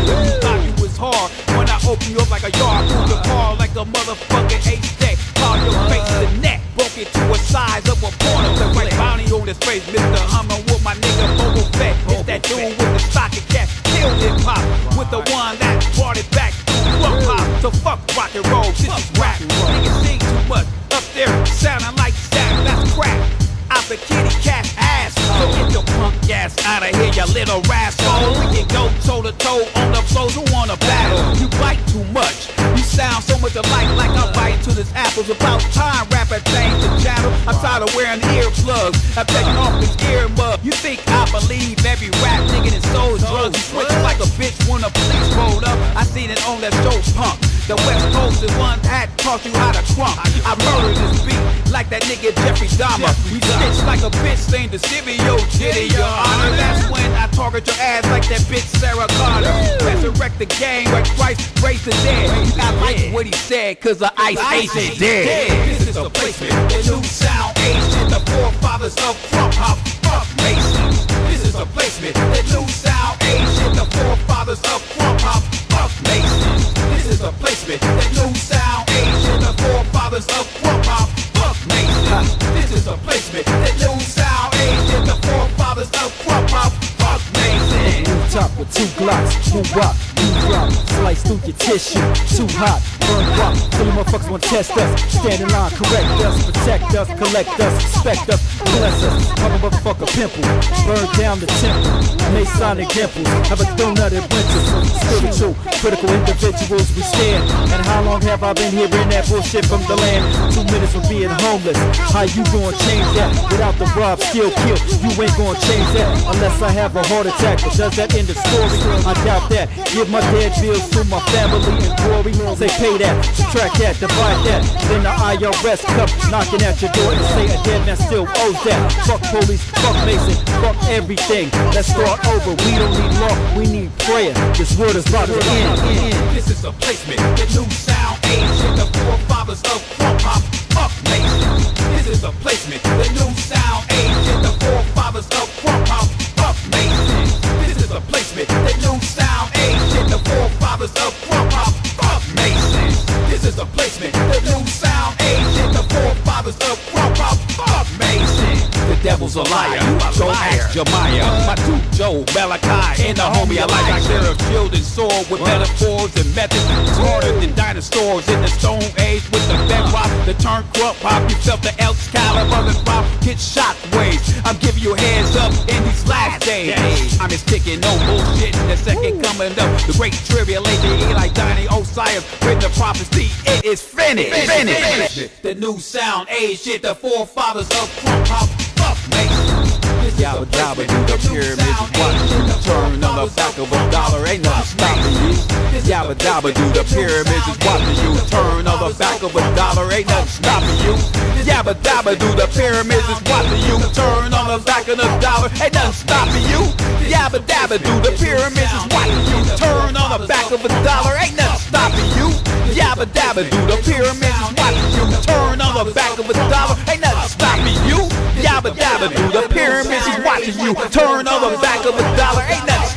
You thought you was hard when I open you up like a yard. Move your car like a motherfucking H-Deck. Call your face to the neck. Broke it to a size of a porno. The right bounty on his face, Mr. I'm with my nigga Boba Fett. It's that dude with the stocking cap. Kill hip hop with the one that brought it back. Fuck pop, so fuck rock and roll. This is rap. Niggas sing too much up there, sounding like Zach. That's crap. Out the kitty cat ass. So get your punk ass out of here, you little rascal. We can go toe to toe on the floors. Who wanna battle? You bite too much. You sound so much alike, like I'm biting to this apple's about time. Rapper change the channel. I'm tired of wearing earplugs. I'm taking off this earmug. You think I believe every rap nigga that sold drugs? You switch like a bitch when the police rolled up. I seen it on that show Punk. The West Coast is one that taught you how to crump. I murdered this beat like that nigga Jeffrey Dahmer. We stitch like a bitch saying the stereo jitty, your honor. That's when I target your ass like that bitch Sarah Carter. Resurrect the game where Christ raised the dead. I like what he said, cause the ice is dead. This is a placement, the new sound age shit, the forefathers of crump hop, fuck Masons. This is a placement, the new sound age shit, the forefathers of crump hop, fuck Masons. This is a placement, the new sound age shit, the forefathers of crump hop, fuck Masons. This is a placement, the new sound age shit, the forefathers of crump hop, fuck Masons. New top with 2 Glocks, new rock, new drop, slice through your tissue, too hot, burn rock, so you motherfuckers wanna test us, stand in line, correct us, protect us, collect us, respect us, bless us, have a motherfucker pimple, burn down the temple, Masonic dimples, have a donut at winters, spiritual, critical individuals we stand, and how long have I been hearing that bullshit from the land? 2 minutes from being homeless, how you gonna change that, without the rob, steal, kill, you ain't gonna change that, unless I have a heart attack, but does that end the story? I doubt that, give my dead bills to my family and glory, say pay that, subtract that, divide that, then the IRS come knocking at your door and say a dead man still owes that. Fuck police, fuck Mason, fuck everything. Let's start over. We don't need law, we need prayer. This world is about to end. This is a placement, the new sound age shit, the forefathers of crump hop, fuck Masons. This is a placement, the new sound age shit, the forefathers of crump hop, fuck Masons. This is a placement, the new sound age shit, the forefathers of crump hop, fuck Masons. This is a placement, the new sound age shit, the forefathers of crump hop, fuck Masons. The devil's a liar, go ask Jemiah. My dude Joe, Malachi, and the homie I like. I share a shield and sword with metaphors and methods. It's harder than dinosaurs in the stone age with the bedrock. The turn crump hop, you felt the Excalibur and pop, hit shockwaves. I'm giving you hands up in these last days. I'm just kicking no bullshit in the second coming up. The great tribulation, Eli, Donnie, Osiris, written the prophecy, it is finished. The new sound age shit, the forefathers of crump hop, fuck Masons. Yabba dabba do the pyramids is watching you turn on the back of a dollar, ain't nothing stopping you. Yabba dabba do the pyramids is watching you turn on the back of a dollar, ain't nothing stopping you. Yabba dabba do the pyramids is watching you turn on the back of the dollar, ain't nothing stopping you. Yabba dabba do the pyramids is watching you turn on the back of a dollar, ain't nothing stopping you. Yabba dabba do the pyramids is watching you turn on the back of a dollar, ain't nothing stopping you. Yabba dabba do the pyramids is watching you turn on the back of a dollar, ain't nothing